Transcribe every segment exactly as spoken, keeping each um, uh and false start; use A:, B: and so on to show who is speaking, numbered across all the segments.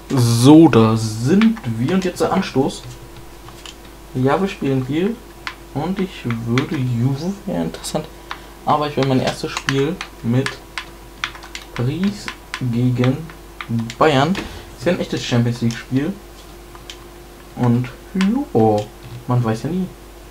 A: So, da sind wir und jetzt der Anstoß. Ja, wir spielen hier und ich würde Juve, wäre interessant, aber ich will mein erstes Spiel mit Paris gegen Bayern. Ist ja ein echtes Champions League Spiel und oh, man weiß ja nie.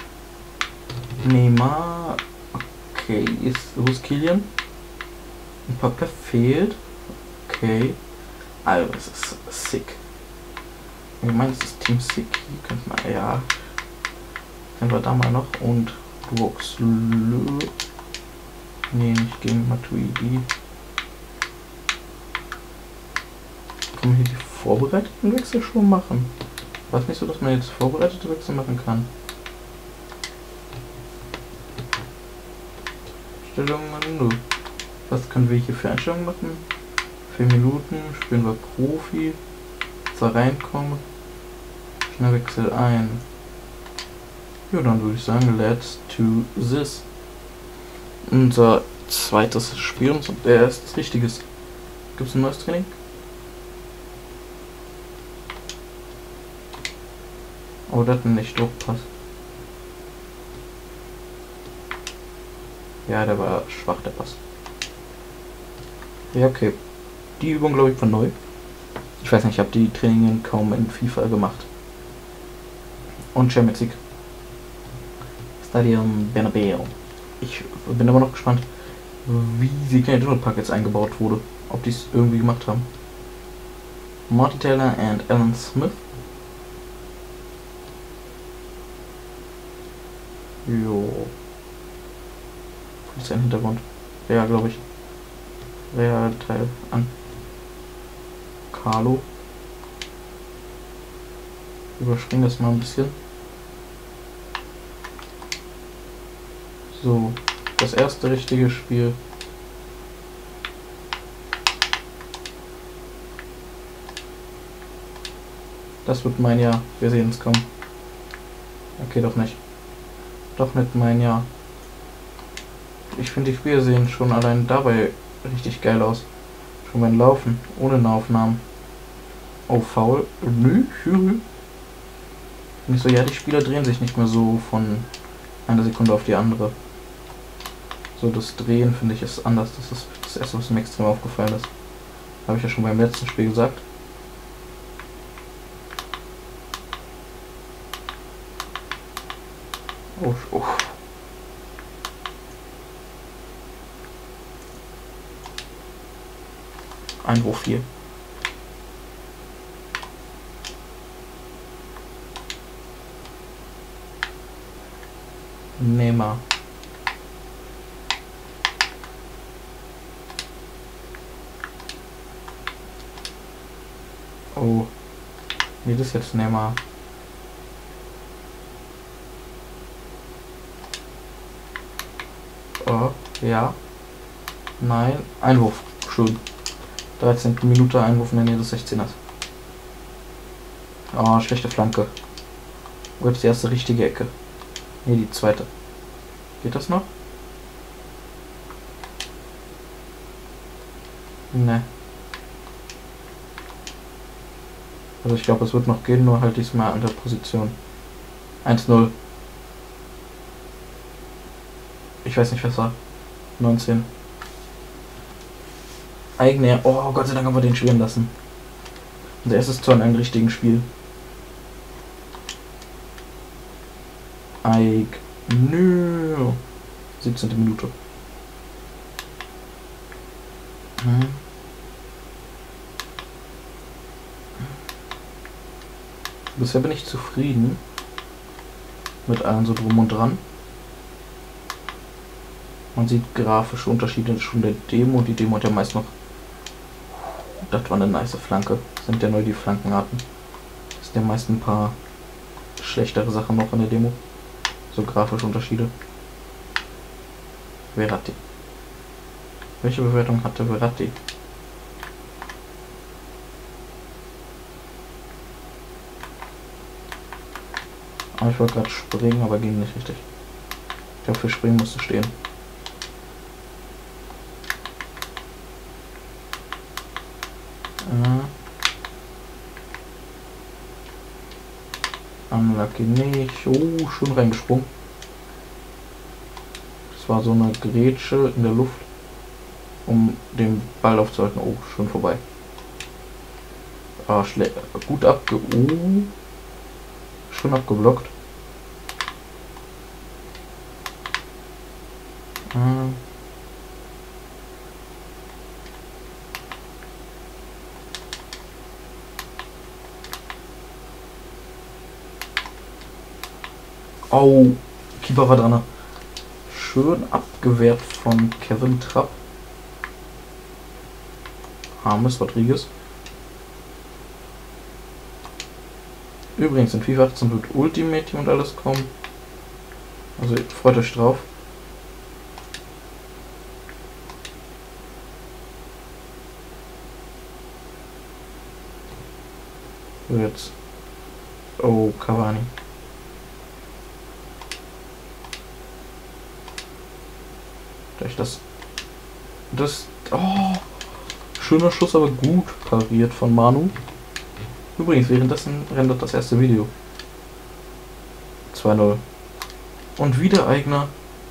A: Neymar, okay, ist wo ist Kylian? Ein paar fehlt, okay. Also, es ist sick. Ich meine, es ist Team Sick. Hier könnte man, ja. Kennen wir da mal noch. Und Brooks. Nee, nicht gegen Matuidi. Kann man hier die vorbereiteten Wechsel schon machen? War es nicht so, dass man jetzt vorbereitete Wechsel machen kann? Stellungen. Was können wir hier für Einstellungen machen? vier Minuten, spielen wir Profi, da reinkommen, Schnellwechsel ein. Ja, dann würde ich sagen, let's do this. Unser zweites Spiel und der erste richtiges. Gibt es ein neues Training? Oh, das hat nicht Druckpass. Ja, der war schwach, der Pass. Ja, okay. Die Übung, glaube ich, war neu. Ich weiß nicht, ich habe die Trainingen kaum in FIFA gemacht. Und Champions League. Stadion Bernabeu. Ich bin aber noch gespannt, wie die kleine Tunnelpark jetzt eingebaut wurde. Ob die es irgendwie gemacht haben. Martin Taylor und Alan Smith. Jo. Was ist ein Hintergrund? Ja, glaube ich. Real Teil an. Carlo. Überspringen das mal ein bisschen. So, das erste richtige Spiel. Das wird mein Jahr. Wir sehen es kommen. Okay, doch nicht. Doch nicht mein Jahr. Ich finde, die Spiele sehen schon allein dabei richtig geil aus. Schon beim Laufen, ohne Nahaufnahmen. Oh, faul. Nö, nö. Nicht so, ja, die Spieler drehen sich nicht mehr so von einer Sekunde auf die andere. So, das Drehen finde ich ist anders. Das ist das erste, was mir extrem aufgefallen ist. Habe ich ja schon beim letzten Spiel gesagt. Oh, oh. Einwurf hier. Neymar. Oh. Nee, das ist jetzt Neymar. Oh, ja. Nein. Einwurf. Schön. dreizehnte Minute Einwurf in der Nähe des sechzehners. Oh, schlechte Flanke. Wo ist die erste richtige Ecke? Ne, die zweite. Geht das noch? Ne. Also ich glaube, es wird noch gehen, nur halt diesmal an der Position. eins null. Ich weiß nicht, was war. neunzehn. Eigene. Oh, Gott sei Dank haben wir den schwimmen lassen. Unser erstes Tor in einem richtigen Spiel. Eig. Nö. siebzehnte Minute. Hm. Bisher bin ich zufrieden mit allem so drum und dran. Man sieht grafische Unterschiede schon der Demo. Die Demo hat ja meist noch. Das war eine nice Flanke. Das sind ja neu die Flankenarten. Das sind ja meist ein paar schlechtere Sachen noch in der Demo. So grafische Unterschiede. Verratti. Welche Bewertung hatte Verratti? Aber ich wollte gerade springen, aber ging nicht richtig. Ich glaube, für Springen musste stehen. Unlucky nicht. Oh, schön reingesprungen. Das war so eine Grätsche in der Luft, um den Ball aufzuhalten. Oh, schon vorbei. Ah, schle gut abge... Oh, schon abgeblockt. Ah. Oh, Keeper war dran. Schön abgewehrt von Kevin Trapp. James Rodriguez. Übrigens in FIFA achtzehn wird Ultimate Team und alles kommen. Also freut euch drauf. So jetzt. Oh, Cavani. Durch das. Das. Oh! Schöner Schuss, aber gut pariert von Manu. Übrigens, währenddessen rendert das erste Video. zwei null. Und wieder Eigener.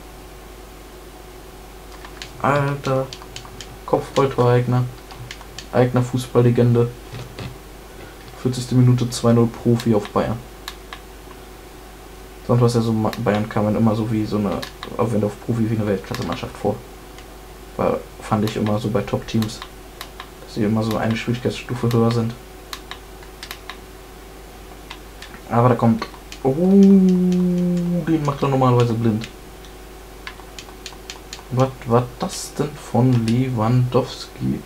A: Alter. Kopfballtor-Eigner. Eigener Fußballlegende. vierzigste Minute zwei null Profi auf Bayern. Sonst was ja so Bayern kam man immer so wie so eine, auch wenn auf Profi wie eine Weltklasse-Mannschaft vor. War, fand ich immer so bei Top-Teams, dass sie immer so eine Schwierigkeitsstufe höher sind. Aber da kommt. Oh, den macht er normalerweise blind. Was war das denn von Lewandowski?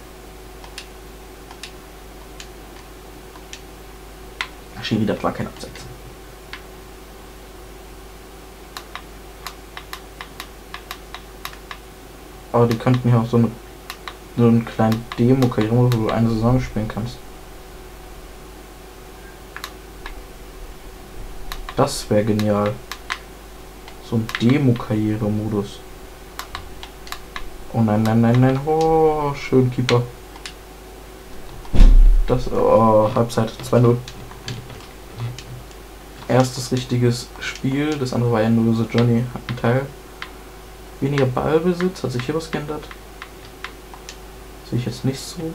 A: Schiri, das war kein Abseits. Aber die könnten ja auch so, eine, so einen kleinen Demo-Karriere, wo du eine Saison spielen kannst. Das wäre genial. So ein Demo-Karriere-Modus. Oh nein, nein, nein, nein. Oh, schön Keeper. Das, oh, Halbzeit zwei null. Erstes richtiges Spiel. Das andere war ja nur so Johnny. Hat einen Teil. Weniger Ballbesitz. Hat sich hier was geändert? Sehe ich jetzt nicht so.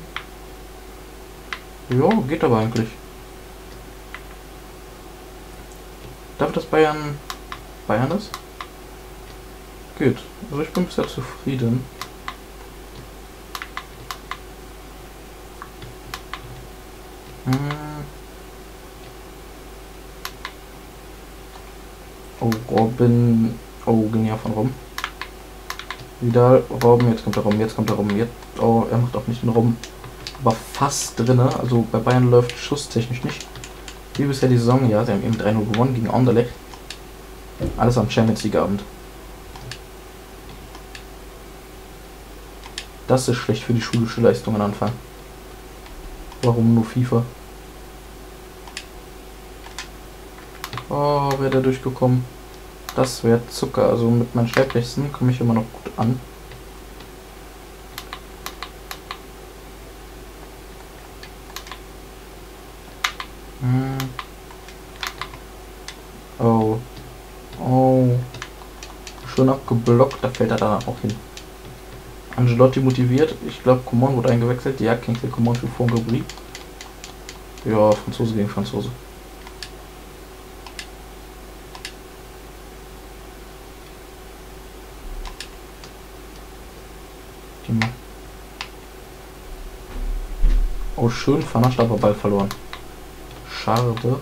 A: Ja, geht aber eigentlich. Darf das Bayern Bayern ist? Geht. Also ich bin bisher zufrieden. Hm. Oh, Robin. Oh, genial von Robben. Wieder Robben, jetzt kommt der Robben, jetzt kommt der Robben, jetzt. Oh, er macht auch nicht den Robben. Aber fast drinne. Also bei Bayern läuft schusstechnisch nicht. Wie bisher die Saison, ja, sie haben eben drei null gewonnen gegen Anderlecht. Alles am Champions League Abend. Das ist schlecht für die schulische Leistung am Anfang. Warum nur FIFA? Oh, wäre der durchgekommen. Das wäre Zucker. Also mit meinen Schreibrechten komme ich immer noch gut an. Hm. Oh. Oh. Schon abgeblockt. Da fällt er da auch hin. Angelotti motiviert. Ich glaube, Coman wurde eingewechselt. Ja, Kingsley Coman für Fongabri. Ja, Franzose gegen Franzose. Oh, schön, vernascht, aber Ball verloren. Schade.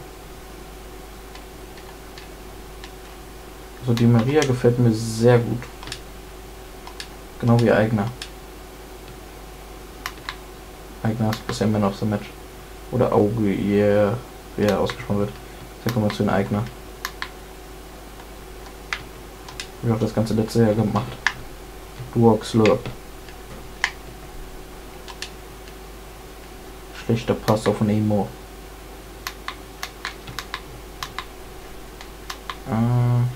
A: Also die Maria gefällt mir sehr gut. Genau wie Eigner. Eigner ist bisher Man of the Match. Oder Auge, yeah, wie er ausgesprochen wird. Dann kommen wir zu den Eigner. Ich habe das ganze letzte Jahr gemacht. Duox Slurp. Schlechter Pass auf Nemo. Äh,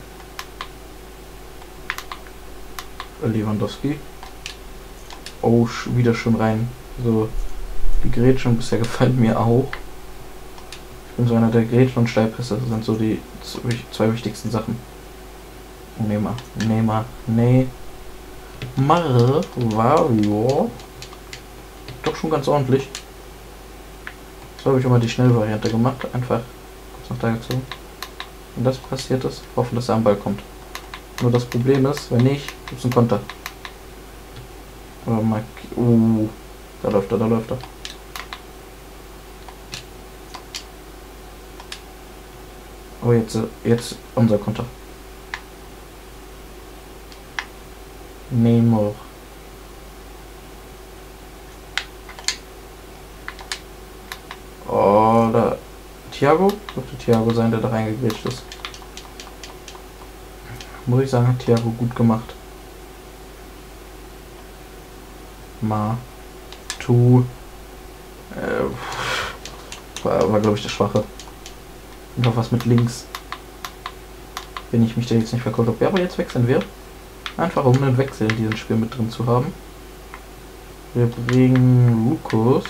A: Lewandowski. Oh, wieder schon rein. So, die Grätschen bisher gefallen mir auch. bin so einer der Grätschen und Steilpässe sind so die zwei wichtigsten Sachen. Neymar, Neymar, nee. Mar, Wario. Doch schon ganz ordentlich. So habe ich immer die Schnellvariante gemacht. Einfach kurz nach da gezogen. Wenn das passiert ist, hoffen, dass er am Ball kommt. Nur das Problem ist, wenn nicht, gibt es einen Konter. Oder mal. Uh, da läuft er, da läuft er. Oh, jetzt, jetzt unser Konter. Neymar. Oh, da. Thiago? Dürfte Thiago sein, der da reingegrätscht ist. Muss ich sagen, hat Thiago gut gemacht. Ma. Tu. Äh, war, war glaube ich der Schwache. Noch was mit links. Wenn ich mich da jetzt nicht verkauft habe. Ja, aber jetzt wechseln wir. Einfach um einen Wechsel in diesem Spiel mit drin zu haben. Wir bringen Lukas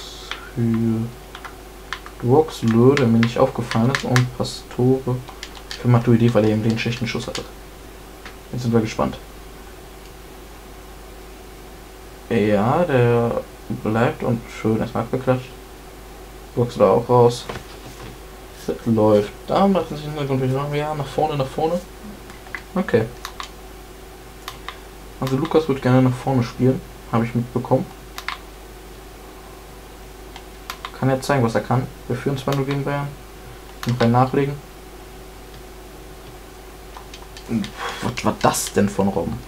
A: für Droxler, der mir nicht aufgefallen ist, und Pastore für Matuidi, weil er eben den schlechten Schuss hatte. Jetzt sind wir gespannt. Ja, der bleibt und schön erstmal abgeklatscht. Droxler auch raus. Das läuft. Da macht sich Hintergrund wieder. Ja, nach vorne, nach vorne. Okay. Also Lukas wird gerne nach vorne spielen, habe ich mitbekommen. Kann er zeigen, was er kann. Wir führen zwei null gegen Bayern. Und beim Nachlegen. Was war das denn von Robben?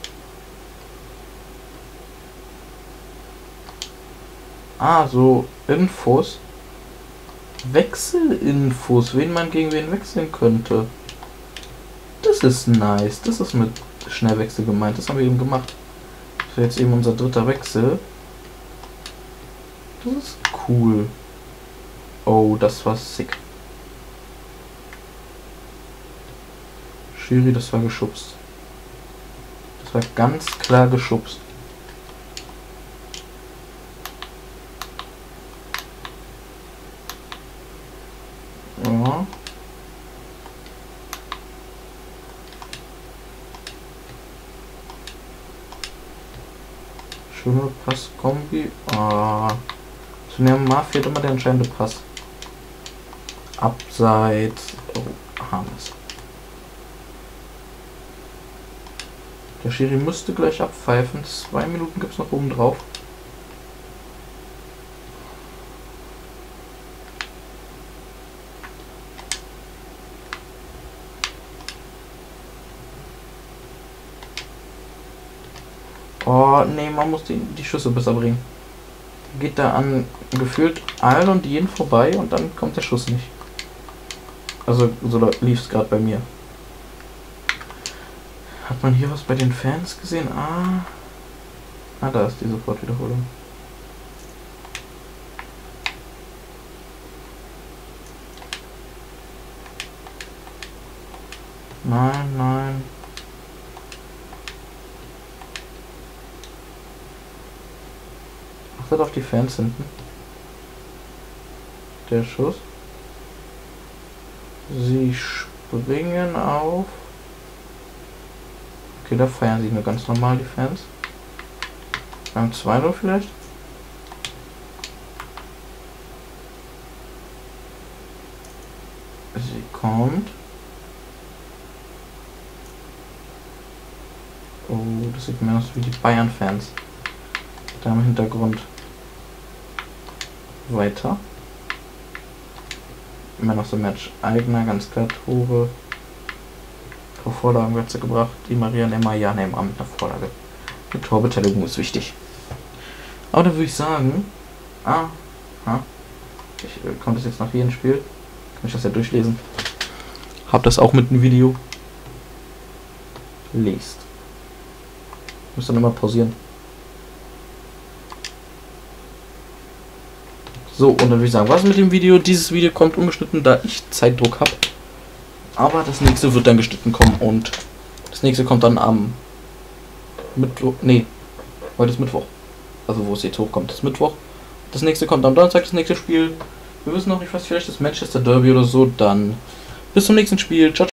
A: Ah, so Infos. Wechselinfos, wen man gegen wen wechseln könnte. Das ist nice. Das ist mit Schnellwechsel gemeint. Das haben wir eben gemacht. Das wäre jetzt eben unser dritter Wechsel. Das ist cool. Oh, das war sick. Schiri, das war geschubst. Das war ganz klar geschubst. Ja. Schöne Passkombi. Ah. Zu Neymar fehlt immer der entscheidende Pass. Abseits. Oh, Harmes. Der Schiri müsste gleich abpfeifen. Zwei Minuten gibt es noch oben drauf. Oh, nee, man muss die, die Schüsse besser bringen. Geht da an gefühlt allen und jeden vorbei und dann kommt der Schuss nicht. Also so lief es gerade bei mir. Hat man hier was bei den Fans gesehen? Ah, ah da ist die Sofortwiederholung. Nein, nein. Achtet auf die Fans hinten. Der Schuss. Sie springen auf. Okay, da feiern sie nur ganz normal, die Fans. Beim zwei null vielleicht. Sie kommt. Oh, das sieht mehr aus wie die Bayern-Fans. Da im Hintergrund. Weiter. Immer noch so ein Match. Eigner, ganz klar Tore. Vor Vorlagen wird sie gebracht. Die Maria Neymar, ja, Neymar mit einer Vorlage. Die Torbeteiligung ist wichtig. Aber dann würde ich sagen. Ah, ah. Ich äh, komme das jetzt nach jedem Spiel. Kann ich das ja durchlesen. Hab das auch mit einem Video. Lest. Muss dann immer pausieren. So, und dann würde ich sagen, was mit dem Video? Dieses Video kommt ungeschnitten, da ich Zeitdruck habe. Aber das nächste wird dann geschnitten kommen und das nächste kommt dann am Mittwoch. Nee, heute ist Mittwoch. Also wo es jetzt hochkommt, ist Mittwoch. Das nächste kommt am Donnerstag, das nächste Spiel. Wir wissen noch nicht was, vielleicht das Manchester Derby oder so. Dann bis zum nächsten Spiel. Ciao.